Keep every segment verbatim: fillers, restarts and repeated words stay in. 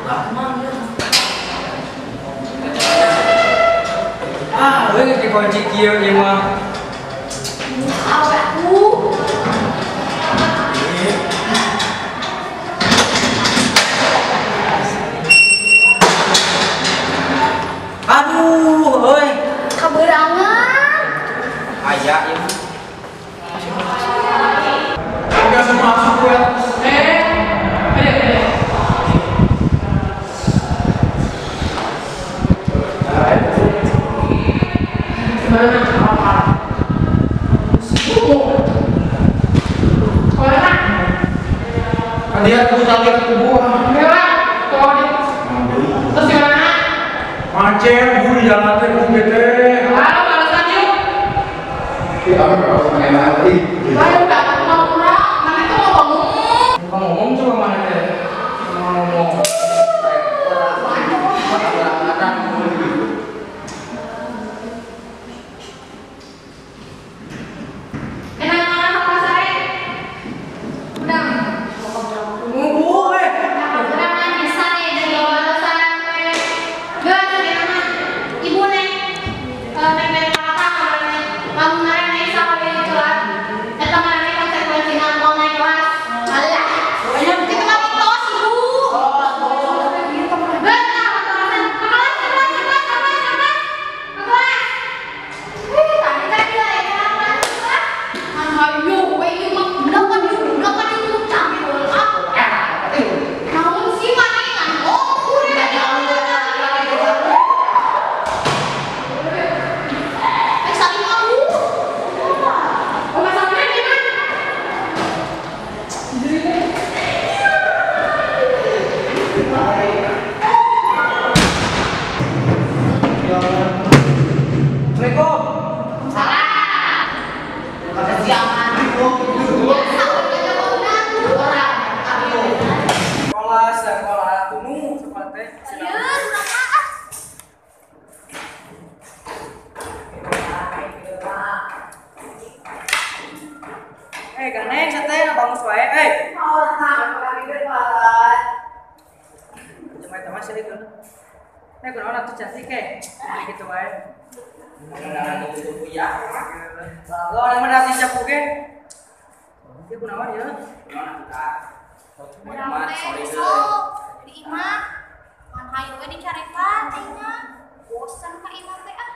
Ah, gue ngerti kunci kieu ieu mah. Aku. Aduh, euy. Keberangan. Aya ieu mah. Udah semua masuk ya. Eh. Dia tuh tadi ke gua. Terus gimana? Macet, gua di jalan teh gua bete. Halo, balasan yuk. Iya, kalau pengen lagi. Ayo dapat ngomong, mana itu ngomong. Bukan ngomong coba mana teh. Ngomong. Eh, ganeng satenya bangus wae. Eh. Cuma teman sih itu. Nek kunaon atuh cantik ke? Gitu wae. Nah, itu ya. Lo yang mana sih cap oge? Dia kunaon ya? Kunaon kita? Kunaon teh besok di imah. Kan hayu we dicarekan ayeuna. Bosan ka imah teh ah.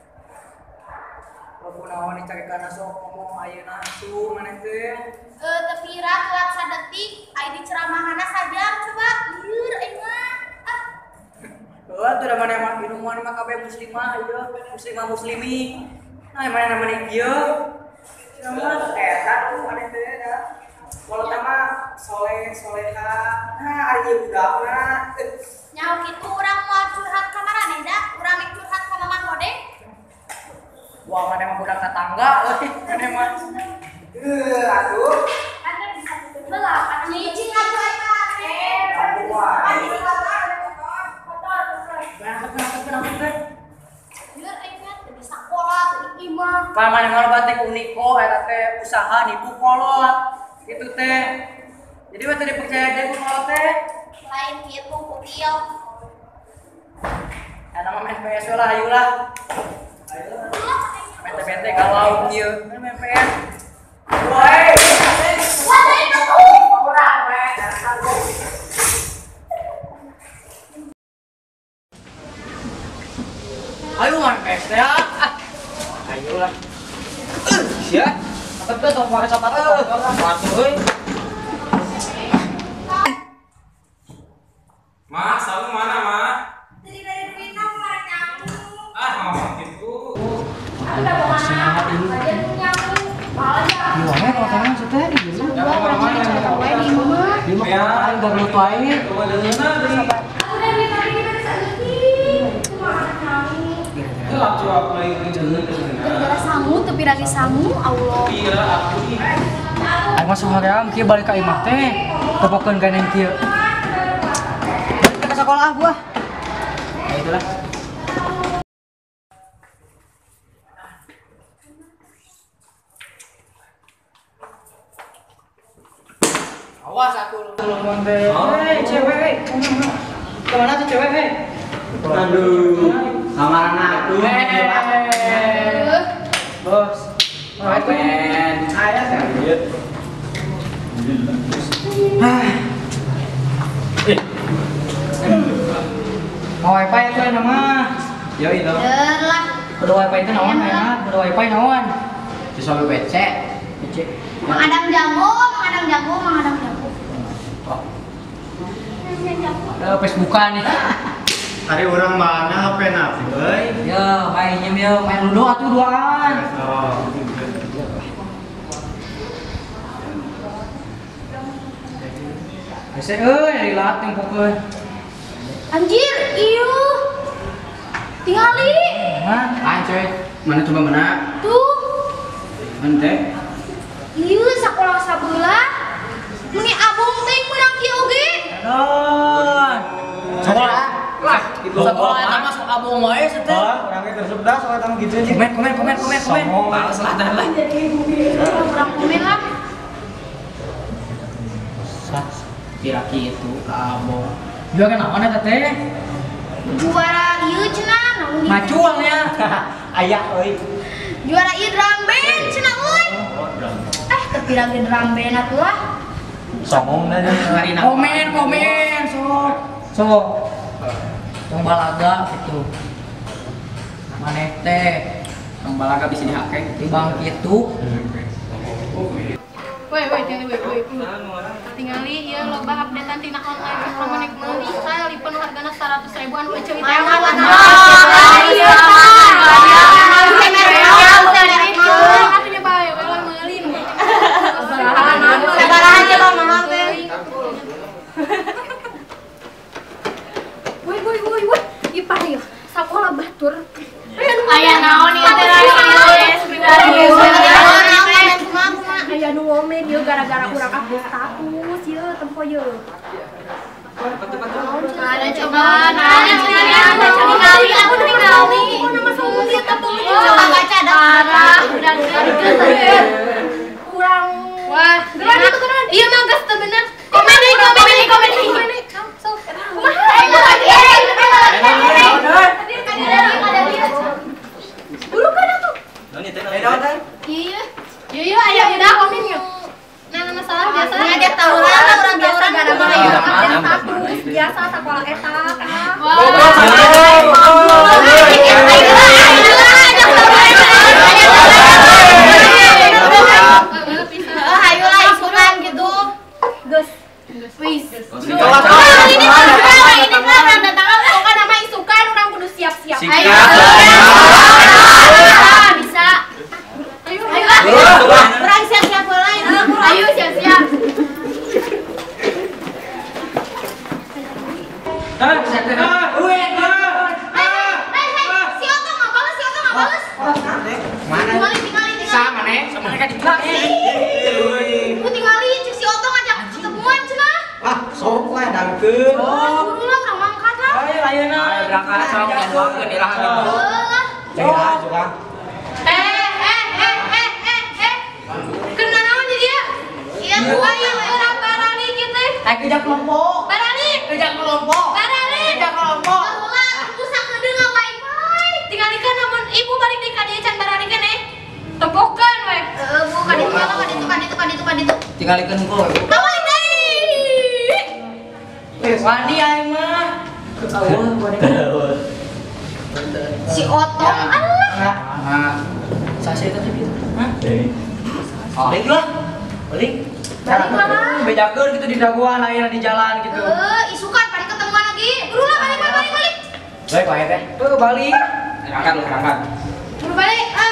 Kunaon dicarekan sok ngomong ayeuna atuh maneh teh. Eh, tapi ra telat sadetik, aya di ceramahanna sajam coba. Lieur ayeuna. Ah. Heeh, tuh da maneh mah minuman mah kabeh muslimah ieu, muslimah muslimi. Nah, mana namanya ieu? Nama eta tuh maneh teh da. Walau tama soleh soleha. Nah, ari ieu budakna. Nyaho kitu urang moal curhat ka maraneh da, urang mik curhat ka Mamah Hode. Wah, maneh mah budak tetangga euy, maneh mah. Heuh, atuh. Anda bisa belah, kan nyicing atuh eta. Eh, wah. Lieur ayeuna teh di sakola, teh di imah. Ka maneh mah batik uniko eta teh usaha nipu kolot. Gitu teh. Jadi mah teu dipercaya deui ku kolot teh. Lain kitu kutil. Eta mah main P S lah, ayo lah. Ayo lah. Bete-bete galau ieu, main P S. Woi. Wah, itu Urang we, dasar lu. Ayo main P S teh. Ayo lah. Sia. Tapi tong pake sepatu tong sepatu euy. Ma, salu mana, Ma? Tadi dari minum mah nyamu. Ah, ngomong gitu. Ada kemana? Ada nyamu. Malah Di mana kalau teh di dulu. gua orangnya cewek di rumah. Di mah kan garut wae. Aku dari tadi kita sakit. Cuma nyamu. Itu waktu aku lagi kerjaan. Gara-gara sangu tapi lagi sangu Allah. Kira aku nih. Aing mah sahoream kieu balik ka imah teh. Tepokeun ganeng kieu. Balik ke sekolah gua. Ya itulah. Awas aku lu. Hei, cewek. kemana tuh cewek, hei? Aduh, lamaran aku. Eh, bos. Oh, Men, saya serius. Mau wifi itu nama? Yo itu. Lah. Kudu wifi itu naon ya? Kudu wifi naon? Siswa P C. P C. Mengadang jamu, mengadang jamu, mengadang jamu. Ada Facebookan nih. Hari orang mana H P nabi, euy? Yo, main game yo, main ludo atuh duaan. Oh. Hese euy, rilat tempokeun. Anjir, iu. Tingali. Hah? Ah, coy. Mana coba mana? Tuh. Ente. Iu sakola sabeula. Muni abung teh menang kieu oge. Don. Sakola. Lah, sekolah eta mah sok abong wae teh. Orangnya tersebdas soalnya tamu gitu aja. Komen, komen, komen, komen, komen. Balas lah dah lah. Kurang komen lah. Kira gitu ka abong. Juga kan naon eta teh? Juara ieu cenah namun ieu. Macuang ya. Aya euy. Juara ieu drum band cenah euy. Eh, tapi lagi drum band atuh lah. Songong dah Hari komen, komen, sok. Sok. Tong balaga gitu. Maneh teh Tong balaga bisa dihake. tibang kitu. Woi, woi, tinggali, woi, woi. Tinggali, ya loba updatean tina online kalau mau naik meuli saya lipeun hargana seratus ribuan we ceui teh. Mana, mana? Iya, atunya bae, we lah meuli. Sabaraha aja lo mahal teh. Woi, woi, woi, woi. Ipah ieu sakola batur. Aya naon ieu teh? Aya nu ngomen ieu gara-gara urang update status ieu tempo ieu. Ada cobaan, ada cobaan, ada tinggali, aku tinggali. Kok nama sombong ieu tempo ieu. Coba baca dah. Parah, udah kurang. Wah, geran itu geran. Iya mah geus teu bener. Komen deui, komen deui, komen deui. Komen deui. Sok. Bulu kan atuh. Iya. Iya, iya, aya udah komen yuk. Nah, masalah biasa. Ngajak tawuran lah, orang tawuran gara-gara ya. ya update status biasa sekolah eta kan. Ayo lah isuran gitu. Gus. Wis. Ini mah ini mah randa tangan bukan nama isukan orang kudu siap-siap. Ayo. Bisa. Ayo. Ayo. Orang siap-siap heula ini. Ayo siap-siap. Si Otong nggak balas, si Otong nggak balas. Mana? Tinggali, tinggali, tinggali. Sama nih, sama nih kan dibilang. Ku tinggali cek si Otong ngajak ketemuan cenah. Ah, sok lah dangkeun. Kudu lah urang mangkat lah. Ayo ayeuna. Ayo berangkat sok nyaduakeun ilahan gitu. Heulah. Cek juga. Eh, eh, eh, eh, eh, eh. Kena naon jadi ya? Iya, gua ya ora barani kitu. Ayo kerja kelompok. Barani. Kerja kelompok. Barani. Kerja kelompok. Baheula usah kedeung wifi. Tingalikeun namun ibu balik deui ka dieu can barani keneh. Tempokeun we. Heeh, Bu, ka ditu mah ka ditu ka ditu ka ditu ka ditu. Tinggalikeun ku. Balik deui. Wandi aing mah. Ketahuan gua. Si Otong Allah. Nah, sase tadi gitu. Hah? Balik lah. Balik. Balik mana? Bejakeun gitu di daguan ayeuna di jalan gitu. Heeh, isukan balik ketemuan lagi. Buru lah balik balik balik. Baik, Pak teh. Tuh balik. Berangkat lu, berangkat. Buru balik. Ah.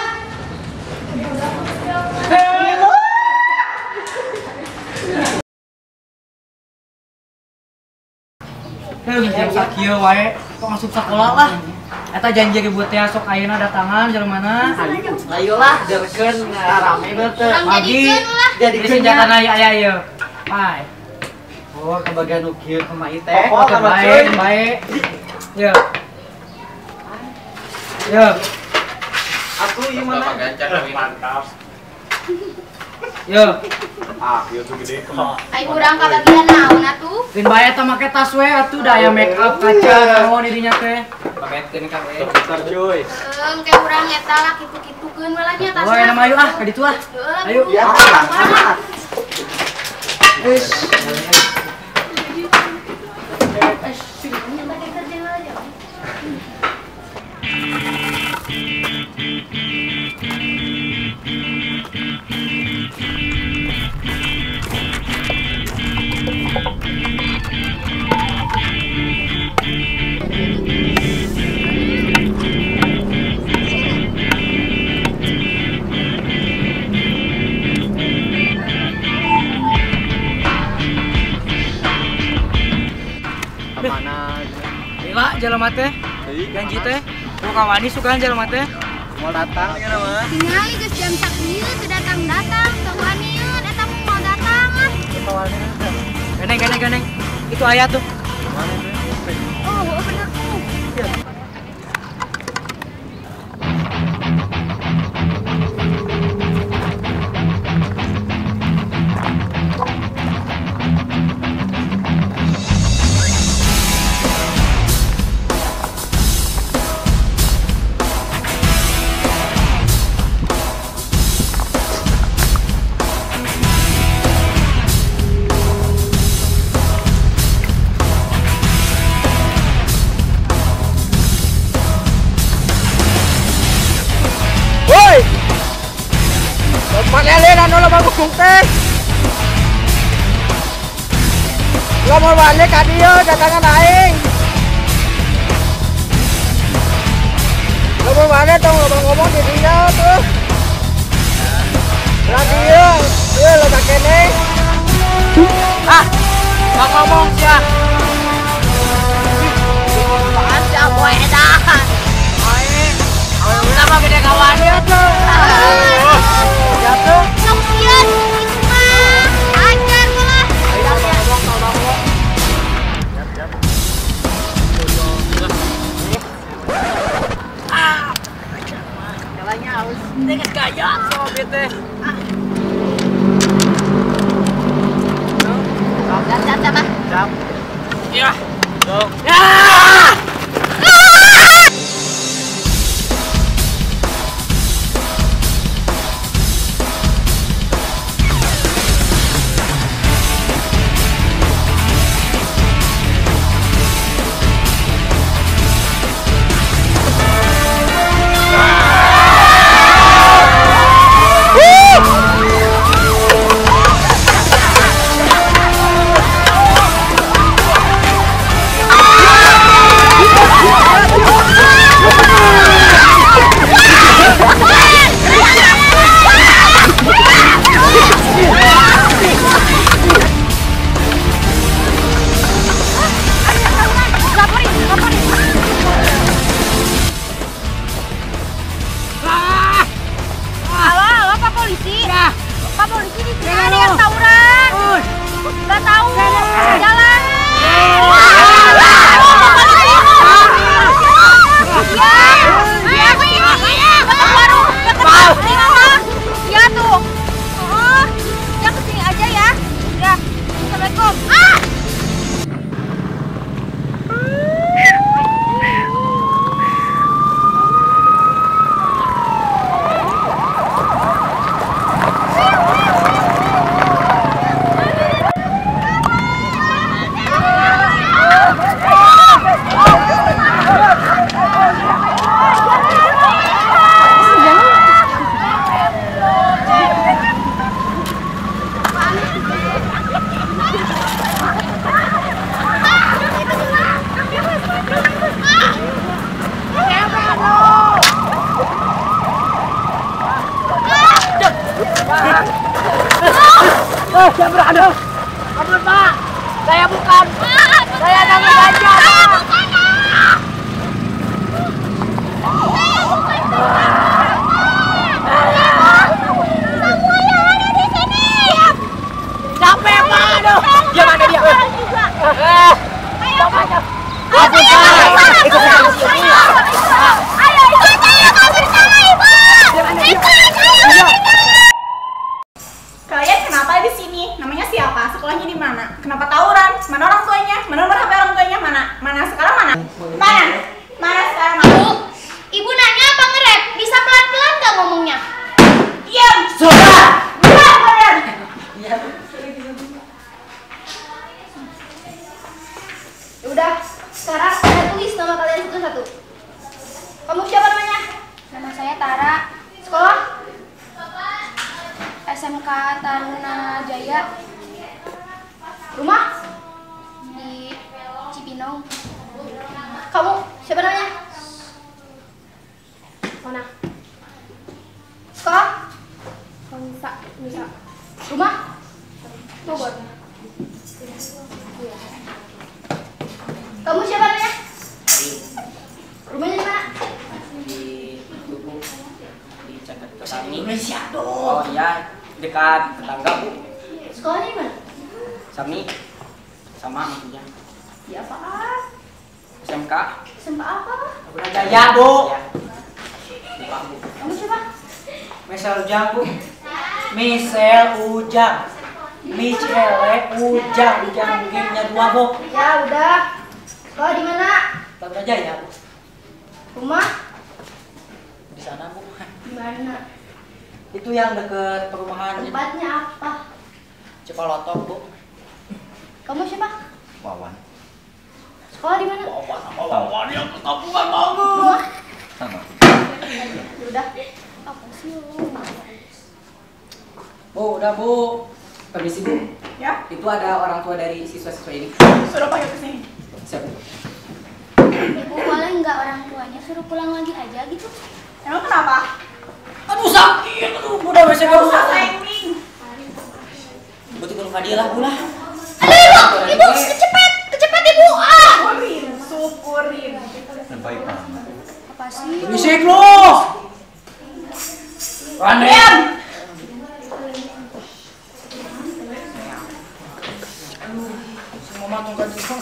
Heuh, jam sakieu wae. Kok masuk sekolah lah. Eta janji ribut teh sok ayeuna datangan jelema. Ayolah, jerkeun rame beut teh. Urang jadikeun lah. Jadi senjata aya aya ieu. Pai. Oh, kebagian nu kieu ke mai teh. Oh, baik, baik. Yo. Yo. Aku ieu mana? Mantap. Yo. Ah, ieu tuh gede kok. Ai urang ka bagian naon atuh? Lain bae eta make tas we atuh daya make up kaca naon dirinya teh. Pametkeun ka we. Bentar cuy. Eung ke urang eta lah kitu-kitukeun we lah nya tasna. Woi nama ayo ah ka ditu ah. Ayo. Ya, Wis. mana? Ila jelema teh. Janji teh. Ku kawani sukaan jelema teh. Mau datang ya mah. Tinggal geus jam sakieu teu datang-datang, teu waniun eta mau datang. Ganeng ganeng ganeng. Itu aya tuh. Oh, bener tuh. Malele anu lo bagus teh. Lo mau balik ka dieu datangan aing. Lo mau balik tong lo ngomong di dieu tuh. Lah dieu, dieu lo tak kene. Ah, mau ngomong sia. Apaan sia boy edan. Aing, aing udah mah gede kawan dia tuh. Jatuh. Sokian itu mah ajar malah. Ayo ngomong sama ngomong. Siap, siap. Ah. Jalannya harus dengan gaya sama bete. Gas gas apa? Siap. Ya. Go. Ya. Saya berada. Ampun Pak, saya bukan. Saya nama gajah. Saya bukan. Semua yang ada di sini. Capek Pak, aduh. Dia mana dia? Ayo Pak. Ampun Pak, ikut saya ke sini. Ayo ikut saya kabur sama Ibu. Ikut saya. Kalian kenapa di sini? Sekarang saya tulis nama kalian satu-satu. Kamu siapa namanya? Nama saya Tara. Sekolah? S M K Taruna Jaya. Rumah? Di Cipinang. Kamu siapa namanya? Mana? Sekolah? Bisa, bisa. Rumah? Bogor. Kamu siapa namanya? Rumahnya di mana? Di Tugu, di Jakarta Sami. Indonesia dong. Oh iya, dekat tetangga Bu. Sekolahnya di mana? Sami, sama maksudnya. Di apaan? S M K. S M K apa? Taruna Jaya Bu. Ya. Buka Bu. Kamu siapa? Michelle Ujang Bu. Michelle Ujang. Michelle Ujang. Ujang mungkinnya dua Bu. Ya udah. Sekolah di mana? Taruna Jaya Bu. Rumah? Di sana Bu. Di mana? Itu yang deket perumahan Tempatnya apa? Cikolotok Bu. Kamu siapa? Wawan. Sekolah di mana? Wawan sama Wawan yang ketampungan banget. Rumah? Sama. Ya udah. Apa sih lu? Bu, udah Bu. Permisi Bu. Ya, Itu ada orang tua dari siswa-siswa ini. suruh panggil ke sini. Siap Bu. Ibu boleh nggak orang tuanya suruh pulang lagi aja gitu? Emang kenapa? Aduh sakit, aduh udah bisa Gak gak usah timing. Betul kalau hadiah lah Bu lah. Aduh, ibu, ibu kecepet, kecepet ibu. Ah! Syukurin, syukurin. Baik banget. Apa sih? Berisik lu. Randem. Semua matung kan sih.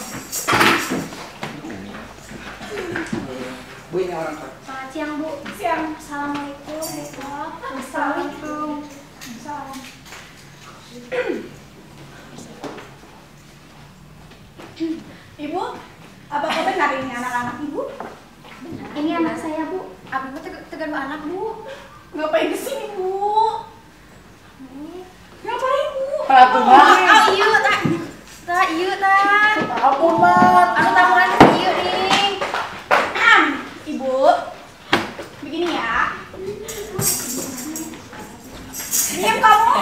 Bu ini orang tua. Selamat siang bu. Siang. Assalamualaikum. Assalamualaikum. Salam. Ibu, apakah benar ini anak-anak ibu? Ini anak saya bu. Abi bu tegar anak bu. Ngapain kesini bu? Ngapain bu? Apa Bu? Ah, iya tak. Tak iya tak. Ampun Mat. Anu tamuran iya nih. Ibu, begini ya. Diam kamu.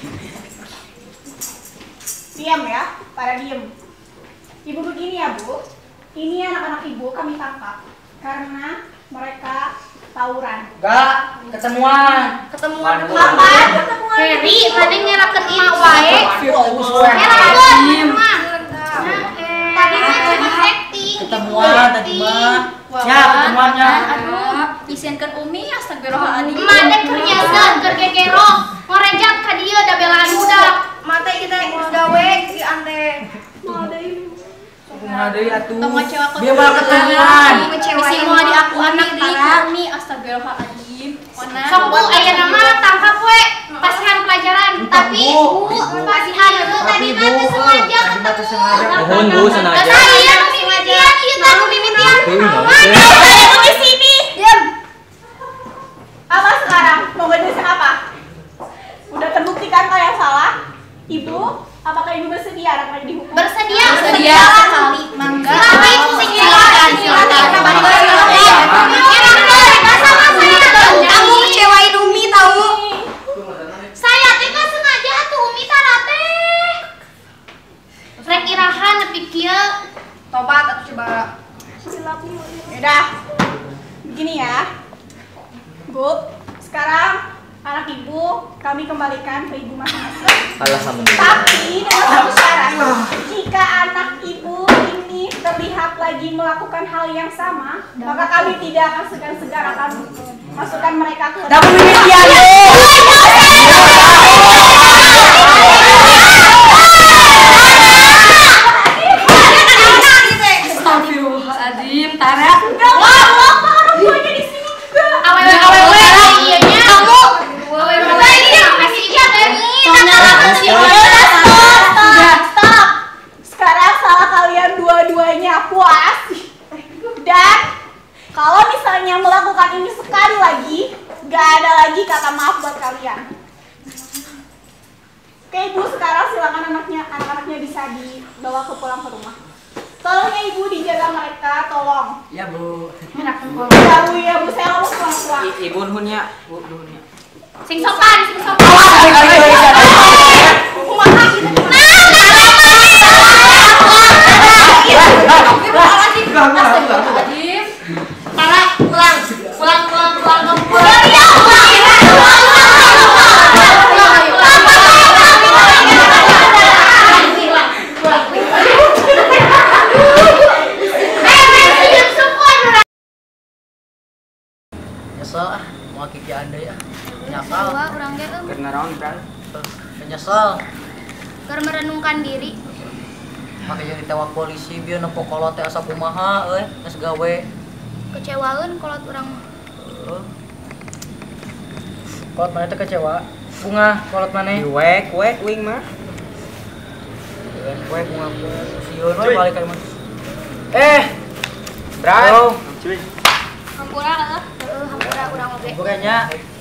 Diam ya, pada diam. Ibu begini ya Bu. Ini anak-anak ibu kami tangkap karena mereka tawuran. Enggak, ketemuan. Ketemuan Waduh. kapan? Ketemuan. Heri, tadi nyerakan emak wae. Ketemuan Nyerakan emak. Tadi mah cuma acting. Ketemuan tadi mah. Ya, ketemuannya. Aduh, isiankeun Umi astagfirullahaladzim. Emak teh kerjasan keur gegero, ngorejat ka dieu da belaan budak. Mata kita gawe si ante. Kumaha deui atuh. Tong ngecewa Dia malah ketemuan. Ngecewain Bisi moal di aku anak di kami astagfirullahaladzim. Sok Bu aya nama tangkap we pasihan pelajaran tapi Bu pasihan itu tadi mah teu sengaja Tadi mah teu sengaja. Mohon Bu, sengaja. Lah saya nu mimitian ieu tah nu mimitian. Deui naon Mana teh? saya nu di sini? Diam. Apa sekarang? Mau ngejelasin apa? Udah terbukti kan kalian salah? Ibu, apakah ibu bersedia anaknya dihukum? Bersedia Bersedia sekali, mangga. Silakan ibu Silakan, silakan. Kamu kecewain Umi tahu? Saya teh nggak sengaja tuh Umi tara teh. Rek irahan nepi kieu. Tobat atau coba. Yaudah, begini ya. Bu, sekarang anak ibu kami kembalikan ke ibu masing-masing. Alhamdulillah. Tapi dengan satu syarat, jika anak ibu ini terlihat lagi melakukan hal yang sama, maka kami tidak akan segan-segan akan masukkan mereka ke Dah pemimitian Bu. Astagfirullahaladzim, Tara. Awewe di sini enggak. Awewe awewe ieu nya kamu. Awewe ini yang masih iya teh. Tanya si Stop, stop. Sekarang salah kalian dua-duanya puas. Dan kalau misalnya melakukan ini sekali lagi, gak ada lagi kata maaf buat kalian. Oke ibu, sekarang silakan anaknya, anak-anaknya bisa dibawa ke pulang ke rumah. Tolong ya ibu di jaga mereka, tolong. Ya Bu. Ya Bu, ya Bu, saya ngomong pulang-pulang. Ibu nuhunnya, Bu nuhunnya. Sing sopan, sing sopan. Kumaha gitu. Para pulang, pulang, pulang, pulang, pulang. Nyesel ah, mau kiki anda ya. Nyesel. Wah, urang ge eueuh. Karena naon kan? Nyesel. Keur merenungkan diri. Makanya ditewak polisi biar nempo kolot teh asa kumaha euy, geus gawe. Kecewaeun kolot urang. Heeh. Kolot mana teh kecewa? Bunga kolot mana? Wek, wek wing mah. Wek, wek bunga sieun we balik ka imah. Eh. Bray. Cuy. Hampura eueuh. Heeh, hampura urang oge. Bukannya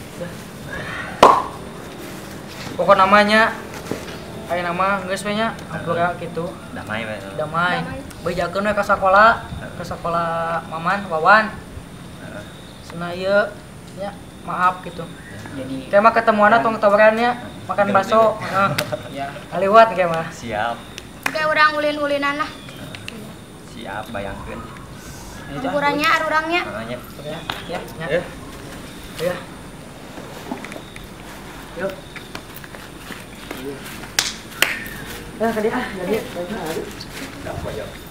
pokok namanya aya nama geus we nya hampura kitu. Damai we. Damai. Bejakeun we ka sakola, ka sakola Maman, Wawan. Cenah ieu nya maaf gitu. Jadi kayak mah ketemuanna tong tawarannya makan bakso. Heeh. Ya, aliwat kayak mah. Siap. Kayak urang ulin-ulinan lah. Siap bayangkeun. Hampurannya arurangnya. Namanya. Ya, ya, ya. Eh. Ya. Yuk. Ya, tadi ah, jadi. Enggak apa ya.